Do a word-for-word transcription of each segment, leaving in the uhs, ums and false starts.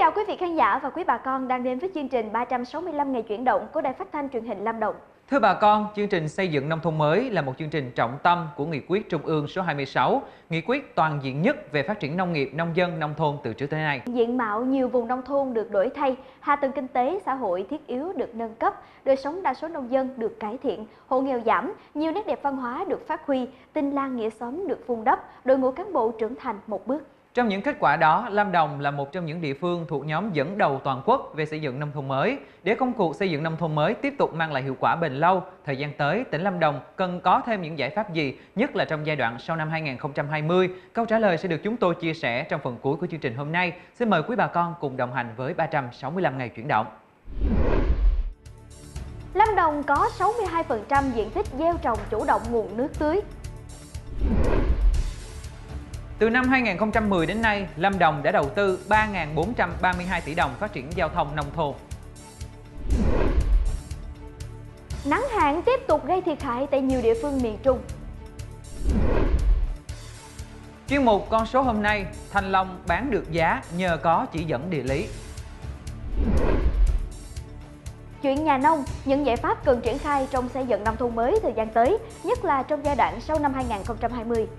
chào quý vị khán giả và quý bà con đang đến với chương trình ba trăm sáu mươi lăm ngày chuyển động của Đài Phát thanh Truyền hình Lâm Đồng. Thưa bà con, chương trình xây dựng nông thôn mới là một chương trình trọng tâm của Nghị quyết Trung ương số hai mươi sáu, nghị quyết toàn diện nhất về phát triển nông nghiệp, nông dân, nông thôn từ trước tới nay. Diện mạo nhiều vùng nông thôn được đổi thay, hạ tầng kinh tế, xã hội thiết yếu được nâng cấp, đời sống đa số nông dân được cải thiện, hộ nghèo giảm, nhiều nét đẹp văn hóa được phát huy, tình làng nghĩa xóm được vun đắp, đội ngũ cán bộ trưởng thành một bước. Trong những kết quả đó, Lâm Đồng là một trong những địa phương thuộc nhóm dẫn đầu toàn quốc về xây dựng nông thôn mới. Để công cuộc xây dựng nông thôn mới tiếp tục mang lại hiệu quả bền lâu, thời gian tới, tỉnh Lâm Đồng cần có thêm những giải pháp gì, nhất là trong giai đoạn sau năm hai nghìn không trăm hai mươi? Câu trả lời sẽ được chúng tôi chia sẻ trong phần cuối của chương trình hôm nay. Xin mời quý bà con cùng đồng hành với ba trăm sáu mươi lăm ngày chuyển động. Lâm Đồng có sáu mươi hai phần trăm diện tích gieo trồng chủ động nguồn nước tưới. Từ năm hai nghìn không trăm mười đến nay, Lâm Đồng đã đầu tư ba nghìn bốn trăm ba mươi hai tỷ đồng phát triển giao thông nông thôn. Nắng hạn tiếp tục gây thiệt hại tại nhiều địa phương miền Trung. Chuyên mục con số hôm nay, thanh long bán được giá nhờ có chỉ dẫn địa lý. Chuyện nhà nông, những giải pháp cần triển khai trong xây dựng nông thôn mới thời gian tới, nhất là trong giai đoạn sau năm hai nghìn không trăm hai mươi.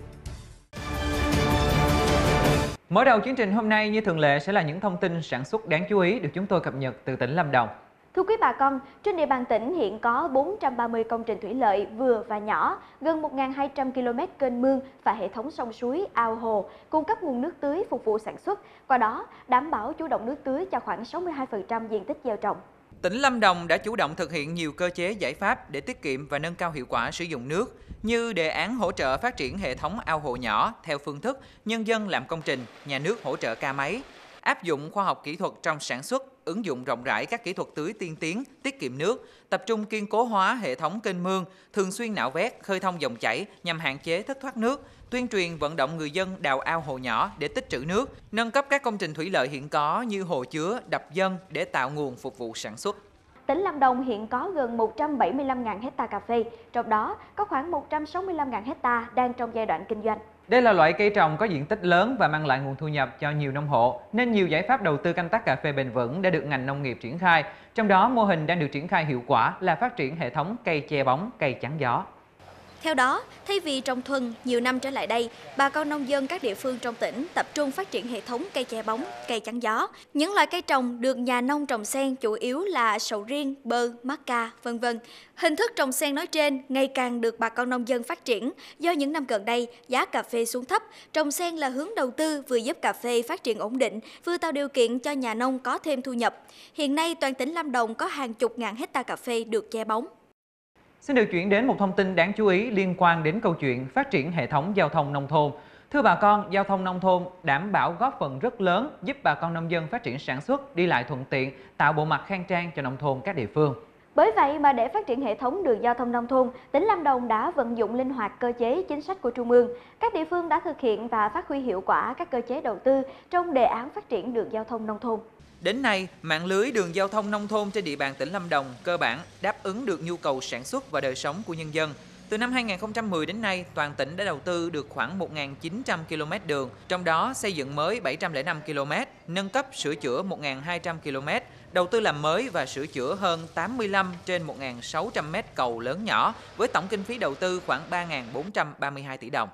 Mở đầu chương trình hôm nay như thường lệ sẽ là những thông tin sản xuất đáng chú ý được chúng tôi cập nhật từ tỉnh Lâm Đồng. Thưa quý bà con, trên địa bàn tỉnh hiện có bốn trăm ba mươi công trình thủy lợi vừa và nhỏ, gần một nghìn hai trăm ki lô mét kênh mương và hệ thống sông suối, ao hồ cung cấp nguồn nước tưới phục vụ sản xuất, qua đó đảm bảo chủ động nước tưới cho khoảng sáu mươi hai phần trăm diện tích gieo trồng. Tỉnh Lâm Đồng đã chủ động thực hiện nhiều cơ chế giải pháp để tiết kiệm và nâng cao hiệu quả sử dụng nước, như đề án hỗ trợ phát triển hệ thống ao hồ nhỏ theo phương thức nhân dân làm công trình, nhà nước hỗ trợ ca máy, áp dụng khoa học kỹ thuật trong sản xuất, ứng dụng rộng rãi các kỹ thuật tưới tiên tiến, tiết kiệm nước, tập trung kiên cố hóa hệ thống kênh mương, thường xuyên nạo vét, khơi thông dòng chảy nhằm hạn chế thất thoát nước, tuyên truyền vận động người dân đào ao hồ nhỏ để tích trữ nước, nâng cấp các công trình thủy lợi hiện có như hồ chứa, đập dâng để tạo nguồn phục vụ sản xuất. Tỉnh Lâm Đồng hiện có gần một trăm bảy mươi lăm nghìn hecta cà phê, trong đó có khoảng một trăm sáu mươi lăm nghìn hecta đang trong giai đoạn kinh doanh. Đây là loại cây trồng có diện tích lớn và mang lại nguồn thu nhập cho nhiều nông hộ, nên nhiều giải pháp đầu tư canh tác cà phê bền vững đã được ngành nông nghiệp triển khai. Trong đó, mô hình đang được triển khai hiệu quả là phát triển hệ thống cây che bóng, cây chắn gió. Theo đó, thay vì trồng thuần, nhiều năm trở lại đây, bà con nông dân các địa phương trong tỉnh tập trung phát triển hệ thống cây che bóng, cây chắn gió. Những loại cây trồng được nhà nông trồng xen chủ yếu là sầu riêng, bơ, mắc ca, vân vân. Hình thức trồng xen nói trên ngày càng được bà con nông dân phát triển do những năm gần đây giá cà phê xuống thấp. Trồng xen là hướng đầu tư vừa giúp cà phê phát triển ổn định, vừa tạo điều kiện cho nhà nông có thêm thu nhập. Hiện nay toàn tỉnh Lâm Đồng có hàng chục ngàn hecta cà phê được che bóng. Xin được chuyển đến một thông tin đáng chú ý liên quan đến câu chuyện phát triển hệ thống giao thông nông thôn. Thưa bà con, giao thông nông thôn đảm bảo góp phần rất lớn giúp bà con nông dân phát triển sản xuất, đi lại thuận tiện, tạo bộ mặt khang trang cho nông thôn các địa phương. Bởi vậy mà để phát triển hệ thống đường giao thông nông thôn, tỉnh Lâm Đồng đã vận dụng linh hoạt cơ chế chính sách của Trung ương. Các địa phương đã thực hiện và phát huy hiệu quả các cơ chế đầu tư trong đề án phát triển đường giao thông nông thôn. Đến nay, mạng lưới đường giao thông nông thôn trên địa bàn tỉnh Lâm Đồng cơ bản đáp ứng được nhu cầu sản xuất và đời sống của nhân dân. Từ năm hai nghìn không trăm mười đến nay, toàn tỉnh đã đầu tư được khoảng một nghìn chín trăm ki lô mét đường, trong đó xây dựng mới bảy trăm lẻ năm ki lô mét, nâng cấp sửa chữa một nghìn hai trăm ki lô mét, đầu tư làm mới và sửa chữa hơn tám mươi lăm trên một nghìn sáu trăm mét cầu lớn nhỏ, với tổng kinh phí đầu tư khoảng ba nghìn bốn trăm ba mươi hai tỷ đồng.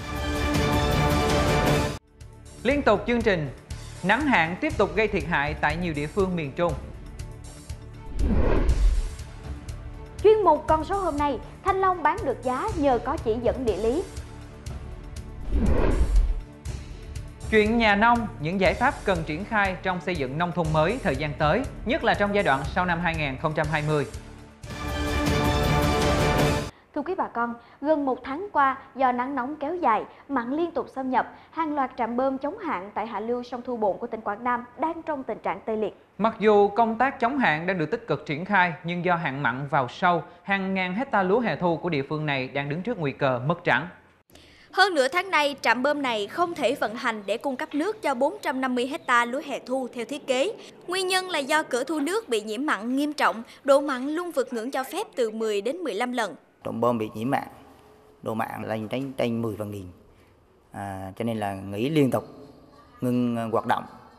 Liên tục chương trình, nắng hạn tiếp tục gây thiệt hại tại nhiều địa phương miền Trung. Chuyên mục con số hôm nay, thanh long bán được giá nhờ có chỉ dẫn địa lý. Chuyện nhà nông, những giải pháp cần triển khai trong xây dựng nông thôn mới thời gian tới, nhất là trong giai đoạn sau năm hai nghìn không trăm hai mươi. Thưa quý bà con, gần một tháng qua, do nắng nóng kéo dài, mặn liên tục xâm nhập, hàng loạt trạm bơm chống hạn tại hạ lưu sông Thu Bồn của tỉnh Quảng Nam đang trong tình trạng tê liệt. Mặc dù công tác chống hạn đang được tích cực triển khai, nhưng do hạn mặn vào sâu, hàng ngàn hecta lúa hè thu của địa phương này đang đứng trước nguy cơ mất trắng. Hơn nửa tháng nay, trạm bơm này không thể vận hành để cung cấp nước cho bốn trăm năm mươi hecta lúa hè thu theo thiết kế. Nguyên nhân là do cửa thu nước bị nhiễm mặn nghiêm trọng, độ mặn luôn vượt ngưỡng cho phép từ mười đến mười lăm lần. Trạm bơm bị nhiễm mặn, độ mặn lên trên trên mười phần nghìn, à, cho nên là nghỉ liên tục, ngưng hoạt động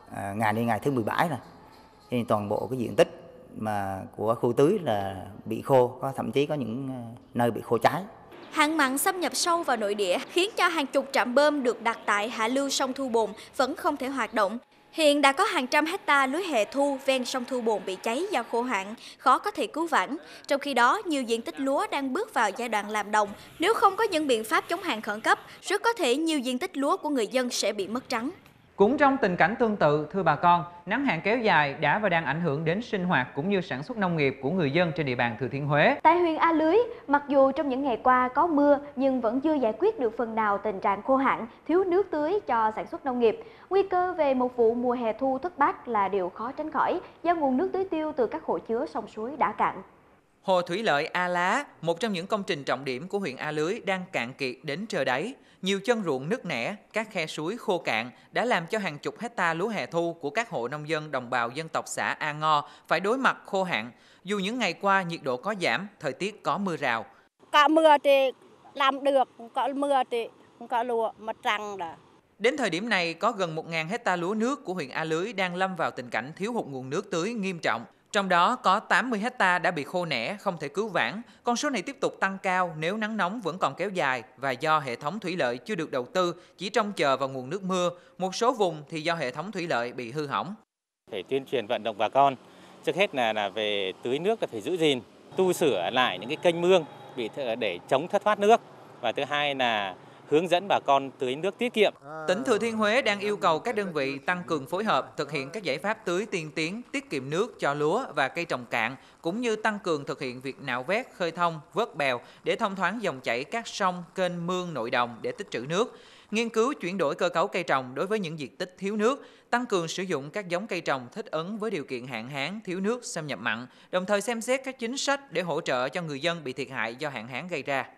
à, ngày nay ngày thứ mười bảy rồi, nên toàn bộ cái diện tích mà của khu tưới là bị khô, có thậm chí có những nơi bị khô cháy. Hạn mặn xâm nhập sâu vào nội địa khiến cho hàng chục trạm bơm được đặt tại hạ lưu sông Thu Bồn vẫn không thể hoạt động. Hiện đã có hàng trăm hecta lúa hè thu ven sông Thu Bồn bị cháy do khô hạn, khó có thể cứu vãn. Trong khi đó, nhiều diện tích lúa đang bước vào giai đoạn làm đồng. Nếu không có những biện pháp chống hạn khẩn cấp, rất có thể nhiều diện tích lúa của người dân sẽ bị mất trắng. Cũng trong tình cảnh tương tự, thưa bà con, nắng hạn kéo dài đã và đang ảnh hưởng đến sinh hoạt cũng như sản xuất nông nghiệp của người dân trên địa bàn Thừa Thiên Huế. Tại huyện A Lưới, mặc dù trong những ngày qua có mưa nhưng vẫn chưa giải quyết được phần nào tình trạng khô hạn, thiếu nước tưới cho sản xuất nông nghiệp. Nguy cơ về một vụ mùa hè thu thất bát là điều khó tránh khỏi do nguồn nước tưới tiêu từ các hồ chứa sông suối đã cạn. Hồ thủy lợi A Lá, một trong những công trình trọng điểm của huyện A Lưới đang cạn kiệt đến trơ đáy. Nhiều chân ruộng nứt nẻ, các khe suối khô cạn đã làm cho hàng chục hecta lúa hè thu của các hộ nông dân đồng bào dân tộc xã A Ngo phải đối mặt khô hạn. Dù những ngày qua nhiệt độ có giảm, thời tiết có mưa rào. Có mưa thì làm được, có mưa thì có lúa mất trăng đó. Đến thời điểm này, có gần một nghìn hecta lúa nước của huyện A Lưới đang lâm vào tình cảnh thiếu hụt nguồn nước tưới nghiêm trọng. Trong đó có tám mươi hecta đã bị khô nẻ, không thể cứu vãn. Con số này tiếp tục tăng cao nếu nắng nóng vẫn còn kéo dài và do hệ thống thủy lợi chưa được đầu tư, chỉ trông chờ vào nguồn nước mưa. Một số vùng thì do hệ thống thủy lợi bị hư hỏng. Phải tuyên truyền vận động bà con, trước hết là là về tưới nước là phải giữ gìn, tu sửa lại những cái kênh mương bị để chống thất thoát nước, và thứ hai là hướng dẫn bà con tưới nước tiết kiệm. Tỉnh Thừa Thiên Huế đang yêu cầu các đơn vị tăng cường phối hợp thực hiện các giải pháp tưới tiên tiến, tiết kiệm nước cho lúa và cây trồng cạn, cũng như tăng cường thực hiện việc nạo vét, khơi thông, vớt bèo để thông thoáng dòng chảy các sông, kênh mương nội đồng để tích trữ nước. Nghiên cứu chuyển đổi cơ cấu cây trồng đối với những diện tích thiếu nước, tăng cường sử dụng các giống cây trồng thích ứng với điều kiện hạn hán, thiếu nước, xâm nhập mặn, đồng thời xem xét các chính sách để hỗ trợ cho người dân bị thiệt hại do hạn hán gây ra.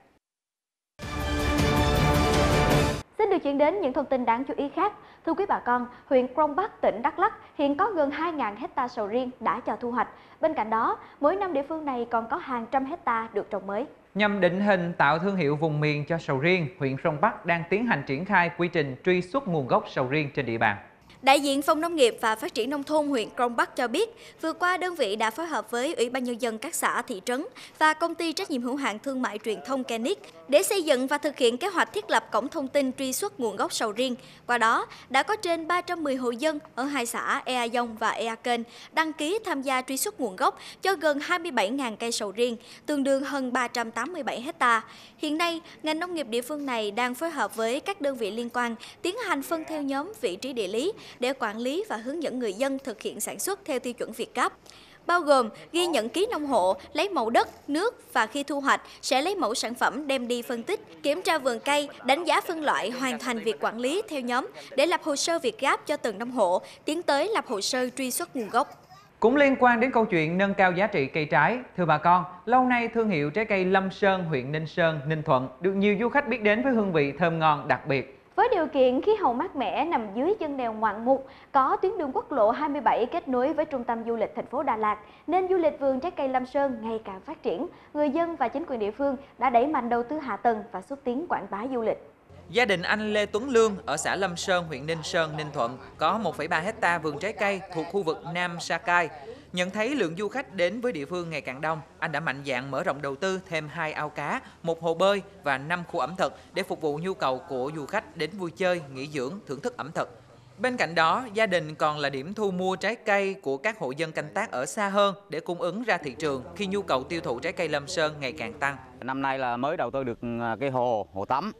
Xin được chuyển đến những thông tin đáng chú ý khác. Thưa quý bà con, huyện Krông Bắc, tỉnh Đắk Lắk hiện có gần hai nghìn hecta sầu riêng đã cho thu hoạch. Bên cạnh đó, mỗi năm địa phương này còn có hàng trăm hecta được trồng mới. Nhằm định hình tạo thương hiệu vùng miền cho sầu riêng, huyện Krông Bắc đang tiến hành triển khai quy trình truy xuất nguồn gốc sầu riêng trên địa bàn. Đại diện Phòng Nông nghiệp và Phát triển Nông thôn huyện Krông Bắc cho biết, vừa qua đơn vị đã phối hợp với Ủy ban Nhân dân các xã, thị trấn và Công ty trách nhiệm hữu hạn thương mại truyền thông Kenic để xây dựng và thực hiện kế hoạch thiết lập cổng thông tin truy xuất nguồn gốc sầu riêng. Qua đó, đã có trên ba trăm mười hộ dân ở hai xã Ea Dông và Ea Kênh đăng ký tham gia truy xuất nguồn gốc cho gần hai mươi bảy nghìn cây sầu riêng, tương đương hơn ba trăm tám mươi bảy hecta. Hiện nay, ngành nông nghiệp địa phương này đang phối hợp với các đơn vị liên quan tiến hành phân theo nhóm vị trí địa lý để quản lý và hướng dẫn người dân thực hiện sản xuất theo tiêu chuẩn Việt Gáp, bao gồm ghi nhật ký nông hộ, lấy mẫu đất, nước và khi thu hoạch sẽ lấy mẫu sản phẩm đem đi phân tích, kiểm tra vườn cây, đánh giá phân loại, hoàn thành việc quản lý theo nhóm để lập hồ sơ Việt Gáp cho từng nông hộ, tiến tới lập hồ sơ truy xuất nguồn gốc. Cũng liên quan đến câu chuyện nâng cao giá trị cây trái, thưa bà con, lâu nay thương hiệu trái cây Lâm Sơn, huyện Ninh Sơn, Ninh Thuận được nhiều du khách biết đến với hương vị thơm ngon đặc biệt. Với điều kiện khí hậu mát mẻ nằm dưới chân đèo ngoạn mục, có tuyến đường quốc lộ hai mươi bảy kết nối với trung tâm du lịch thành phố Đà Lạt, nên du lịch vườn trái cây Lâm Sơn ngày càng phát triển. Người dân và chính quyền địa phương đã đẩy mạnh đầu tư hạ tầng và xúc tiến quảng bá du lịch. Gia đình anh Lê Tuấn Lương ở xã Lâm Sơn, huyện Ninh Sơn, Ninh Thuận có một phẩy ba hecta vườn trái cây thuộc khu vực Nam Sa Cai. Nhận thấy lượng du khách đến với địa phương ngày càng đông, anh đã mạnh dạn mở rộng đầu tư thêm hai ao cá, một hồ bơi và năm khu ẩm thực để phục vụ nhu cầu của du khách đến vui chơi, nghỉ dưỡng, thưởng thức ẩm thực. Bên cạnh đó, gia đình còn là điểm thu mua trái cây của các hộ dân canh tác ở xa hơn để cung ứng ra thị trường khi nhu cầu tiêu thụ trái cây Lâm Sơn ngày càng tăng. Năm nay là mới đầu tư được cái hồ, hồ tắm.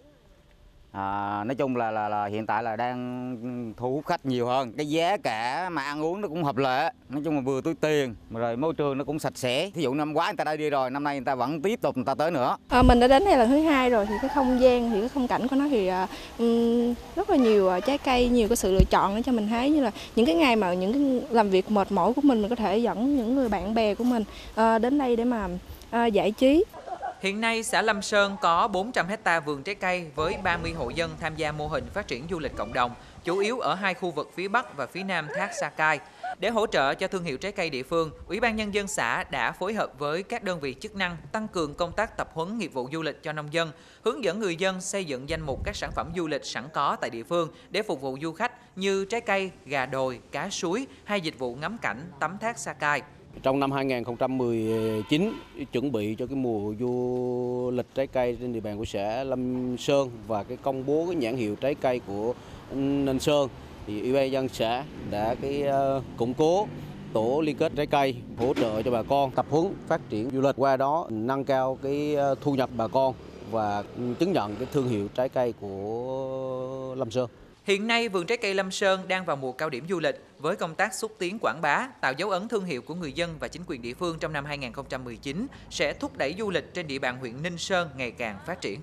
À, nói chung là, là là hiện tại là đang thu hút khách nhiều hơn, cái giá cả mà ăn uống nó cũng hợp lệ, nói chung là vừa túi tiền mà rồi môi trường nó cũng sạch sẽ. Thí dụ năm ngoái người ta đã đi rồi, năm nay người ta vẫn tiếp tục người ta tới nữa. À, mình đã đến đây lần thứ hai rồi thì cái không gian thì cái khung cảnh của nó thì um, rất là nhiều trái cây, nhiều cái sự lựa chọn để cho mình thấy, như là những cái ngày mà những cái làm việc mệt mỏi của mình mình có thể dẫn những người bạn bè của mình uh, đến đây để mà uh, giải trí. Hiện nay, xã Lâm Sơn có bốn trăm hecta vườn trái cây với ba mươi hộ dân tham gia mô hình phát triển du lịch cộng đồng, chủ yếu ở hai khu vực phía Bắc và phía Nam thác Sa Cai. Để hỗ trợ cho thương hiệu trái cây địa phương, Ủy ban Nhân dân xã đã phối hợp với các đơn vị chức năng tăng cường công tác tập huấn nghiệp vụ du lịch cho nông dân, hướng dẫn người dân xây dựng danh mục các sản phẩm du lịch sẵn có tại địa phương để phục vụ du khách như trái cây, gà đồi, cá suối hay dịch vụ ngắm cảnh, tắm thác Sa Cai. Trong năm hai nghìn không trăm mười chín, chuẩn bị cho cái mùa du lịch trái cây trên địa bàn của xã Lâm Sơn và cái công bố cái nhãn hiệu trái cây của Ninh Sơn, thì Ủy ban nhân dân xã đã cái uh, củng cố tổ liên kết trái cây, hỗ trợ cho bà con tập huấn phát triển du lịch, qua đó nâng cao cái thu nhập bà con và chứng nhận cái thương hiệu trái cây của Lâm Sơn. Hiện nay, vườn trái cây Lâm Sơn đang vào mùa cao điểm du lịch với công tác xúc tiến quảng bá, tạo dấu ấn thương hiệu của người dân và chính quyền địa phương trong năm hai nghìn không trăm mười chín sẽ thúc đẩy du lịch trên địa bàn huyện Ninh Sơn ngày càng phát triển.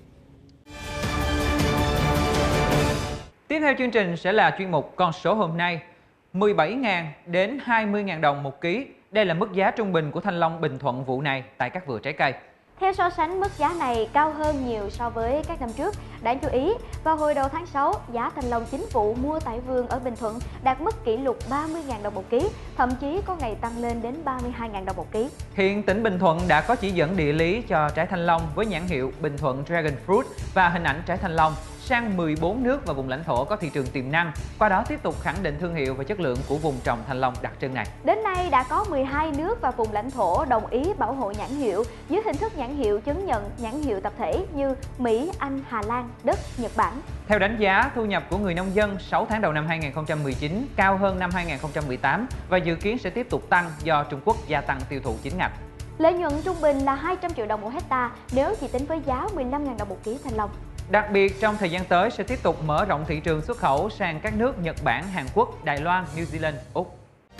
Tiếp theo chương trình sẽ là chuyên mục Con số hôm nay. mười bảy nghìn đến hai mươi nghìn đồng một ký. Đây là mức giá trung bình của thanh long Bình Thuận vụ này tại các vựa trái cây. Theo so sánh, mức giá này cao hơn nhiều so với các năm trước. Đáng chú ý, vào hồi đầu tháng sáu, giá thanh long chính vụ mua tại vườn ở Bình Thuận đạt mức kỷ lục ba mươi nghìn đồng một ký, thậm chí có ngày tăng lên đến ba mươi hai nghìn đồng một ký. Hiện tỉnh Bình Thuận đã có chỉ dẫn địa lý cho trái thanh long với nhãn hiệu Bình Thuận Dragon Fruit và hình ảnh trái thanh long sang mười bốn nước và vùng lãnh thổ có thị trường tiềm năng, qua đó tiếp tục khẳng định thương hiệu và chất lượng của vùng trồng thanh long đặc trưng này. Đến nay đã có mười hai nước và vùng lãnh thổ đồng ý bảo hộ nhãn hiệu dưới hình thức nhãn hiệu chứng nhận nhãn hiệu tập thể như Mỹ, Anh, Hà Lan, Đức, Nhật Bản. Theo đánh giá, thu nhập của người nông dân sáu tháng đầu năm hai nghìn không trăm mười chín cao hơn năm hai nghìn không trăm mười tám và dự kiến sẽ tiếp tục tăng do Trung Quốc gia tăng tiêu thụ chính ngạch. Lợi nhuận trung bình là hai trăm triệu đồng một hecta nếu chỉ tính với giá mười lăm nghìn đồng một ký thanh long. Đặc biệt, trong thời gian tới sẽ tiếp tục mở rộng thị trường xuất khẩu sang các nước Nhật Bản, Hàn Quốc, Đài Loan, New Zealand, Úc.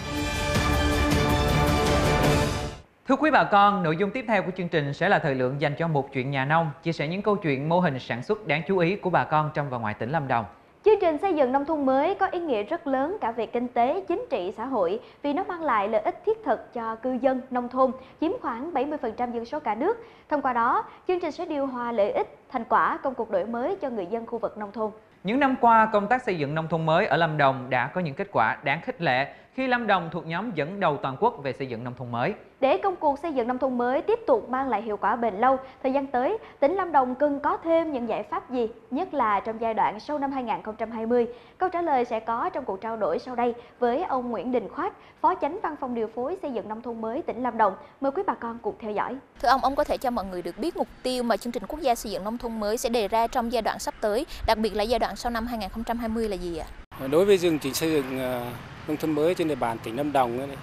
Thưa quý bà con, nội dung tiếp theo của chương trình sẽ là thời lượng dành cho một chuyện nhà nông, chia sẻ những câu chuyện mô hình sản xuất đáng chú ý của bà con trong và ngoài tỉnh Lâm Đồng. Chương trình xây dựng nông thôn mới có ý nghĩa rất lớn cả về kinh tế, chính trị, xã hội vì nó mang lại lợi ích thiết thực cho cư dân nông thôn, chiếm khoảng bảy mươi phần trăm dân số cả nước. Thông qua đó, chương trình sẽ điều hòa lợi ích, thành quả công cuộc đổi mới cho người dân khu vực nông thôn. Những năm qua, công tác xây dựng nông thôn mới ở Lâm Đồng đã có những kết quả đáng khích lệ khi Lâm Đồng thuộc nhóm dẫn đầu toàn quốc về xây dựng nông thôn mới. Để công cuộc xây dựng nông thôn mới tiếp tục mang lại hiệu quả bền lâu, thời gian tới, tỉnh Lâm Đồng cần có thêm những giải pháp gì, nhất là trong giai đoạn sau năm hai nghìn không trăm hai mươi? Câu trả lời sẽ có trong cuộc trao đổi sau đây với ông Nguyễn Đình Khoát, Phó Chánh Văn phòng điều phối xây dựng nông thôn mới tỉnh Lâm Đồng. Mời quý bà con cùng theo dõi. Thưa ông, ông có thể cho mọi người được biết mục tiêu mà chương trình quốc gia xây dựng nông thôn mới sẽ đề ra trong giai đoạn sắp tới, đặc biệt là giai đoạn sau năm hai nghìn không trăm hai mươi là gì ạ? Đối với chương trình xây dựng nông thôn mới trên địa bàn tỉnh Lâm Đồng ấy,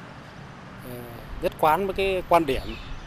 nhất quán với cái quan điểm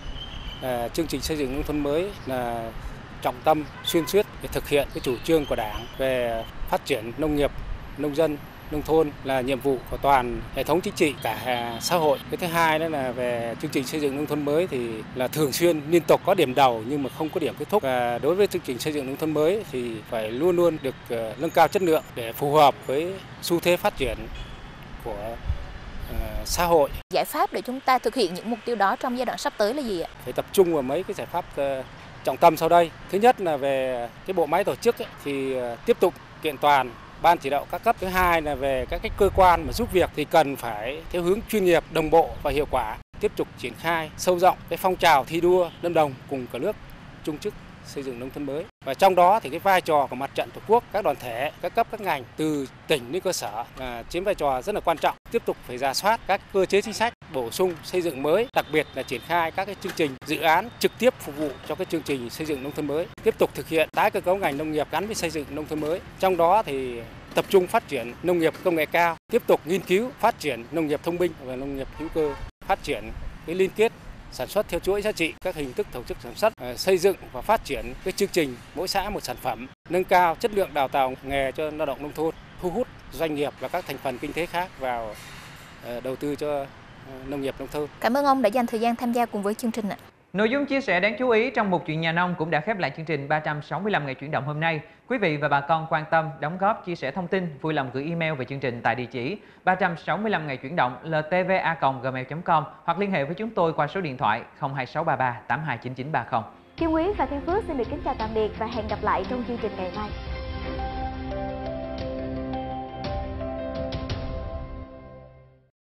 à, chương trình xây dựng nông thôn mới là trọng tâm xuyên suốt để thực hiện cái chủ trương của Đảng về phát triển nông nghiệp, nông dân, nông thôn là nhiệm vụ của toàn hệ thống chính trị cả xã hội. Cái thứ hai đó là về chương trình xây dựng nông thôn mới thì là thường xuyên liên tục có điểm đầu nhưng mà không có điểm kết thúc. Và đối với chương trình xây dựng nông thôn mới thì phải luôn luôn được uh, nâng cao chất lượng để phù hợp với xu thế phát triển của uh, xã hội. Giải pháp để chúng ta thực hiện những mục tiêu đó trong giai đoạn sắp tới là gì ạ? Phải tập trung vào mấy cái giải pháp uh, trọng tâm sau đây. Thứ nhất là về cái bộ máy tổ chức ấy, thì uh, tiếp tục kiện toàn ban chỉ đạo các cấp. Thứ hai là về các cái cơ quan mà giúp việc thì cần phải theo hướng chuyên nghiệp, đồng bộ và hiệu quả. Tiếp tục triển khai sâu rộng cái phong trào thi đua Lâm Đồng cùng cả nước chung sức xây dựng nông thôn mới. Và trong đó thì cái vai trò của mặt trận Tổ quốc, các đoàn thể, các cấp các ngành từ tỉnh đến cơ sở là chiếm vai trò rất là quan trọng. Tiếp tục phải rà soát các cơ chế chính sách, bổ sung xây dựng mới, đặc biệt là triển khai các cái chương trình dự án trực tiếp phục vụ cho cái chương trình xây dựng nông thôn mới. Tiếp tục thực hiện tái cơ cấu ngành nông nghiệp gắn với xây dựng nông thôn mới. Trong đó thì tập trung phát triển nông nghiệp công nghệ cao, tiếp tục nghiên cứu phát triển nông nghiệp thông minh và nông nghiệp hữu cơ, phát triển cái liên kết sản xuất theo chuỗi giá trị, các hình thức tổ chức sản xuất, xây dựng và phát triển cái chương trình mỗi xã một sản phẩm, nâng cao chất lượng đào tạo nghề cho lao động nông thôn, thu hút doanh nghiệp và các thành phần kinh tế khác vào đầu tư cho nông nghiệp nông thôn. Cảm ơn ông đã dành thời gian tham gia cùng với chương trình ạ. Nội dung chia sẻ đáng chú ý trong một chuyện nhà nông cũng đã khép lại chương trình ba trăm sáu mươi lăm ngày chuyển động hôm nay. Quý vị và bà con quan tâm, đóng góp, chia sẻ thông tin, vui lòng gửi email về chương trình tại địa chỉ ba trăm sáu mươi lăm ngày chuyển động l t v a còng gmail chấm com hoặc liên hệ với chúng tôi qua số điện thoại không hai sáu ba ba tám hai chín chín ba không. Kim Quý và Thiên Phước xin được kính chào tạm biệt và hẹn gặp lại trong chương trình ngày mai.